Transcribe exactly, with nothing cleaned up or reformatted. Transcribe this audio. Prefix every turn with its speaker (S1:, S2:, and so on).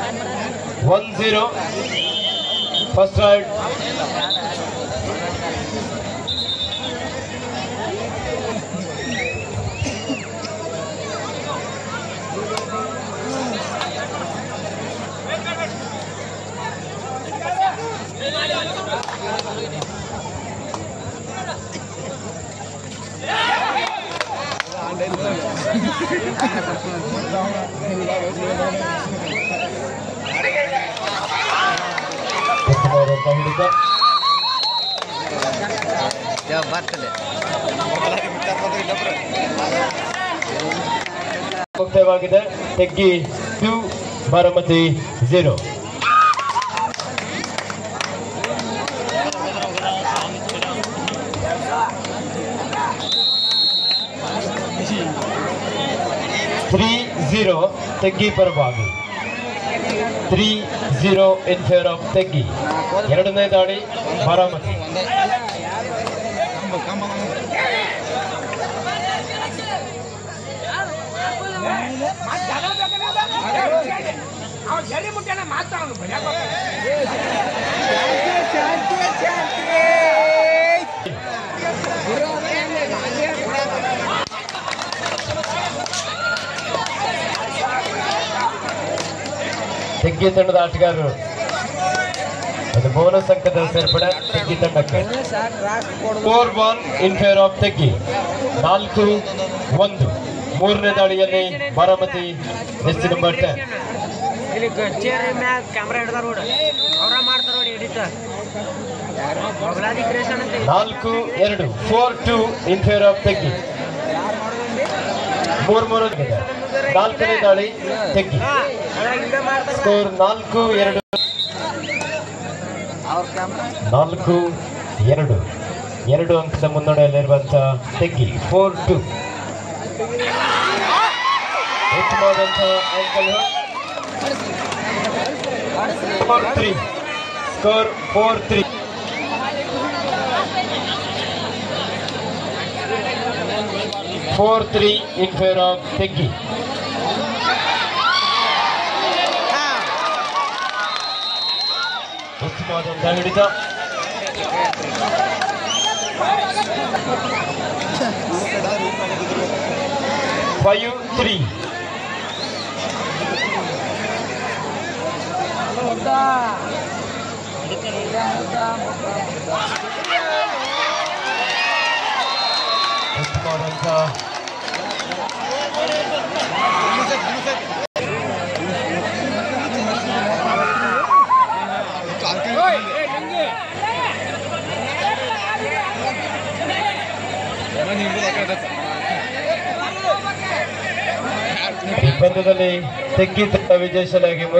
S1: one zero. First ride. ಮುಕ್ತವಾಗಿದೆ. Teggi two Baramati zero. Three zero Teggi ಪರವಾಗಿ. Three zero in favour of Teggi. ಎರಡನೇ ದಾಳಿ ಬಾರಾಮತಿ. ತೆಗ್ಗಿ ತಂಡದ ಆಟಗಾರರು ಅದು ಬೋನಸ್ ಅಂಕದ ಸೇರ್ಪಡೆ ತೆಗ್ಗಿ ತಂಡಕ್ಕೆ. Four ball in favour of Teggi. ನಾಲ್ಕು ಒಂದು. ಮೂರನೇ ದಾಳಿಯಲ್ಲಿ ಬಾರಾಮತಿ ಎಸ್ ನಂಬರ್ ಟೆನ್. ನಾಲ್ಕು ಎರಡು. Four two in favour of Teggi. ಮೂರ್ ಮೂರು ನಾಲ್ಕನೇ ದಾಳಿ ತೆಗ್ಗಿ. ಸ್ಕೋರ್ ನಾಲ್ಕು ಎರಡು. ನಾಲ್ಕು ಎರಡು. ಎರಡು ಅಂಕದ ಮುನ್ನಡೆಯಲ್ಲಿರುವಂತಹ ತೆಗ್ಗಿ. Four two. ಉತ್ತಮವಾದಂತಹ ಅಂಕಲ್ four three. Score four three. Four three in favour of Teggi. ಉತ್ತಮವಾದಂತಹ ಹಿಡಿತ. Five three. ಉತ್ತಮವಾದಂತಹ ಈ ಪಂದ್ಯದಲ್ಲಿ ತೆಗ್ಗಿ ವಿಜಯಶಾಲಿಯಾಗಿ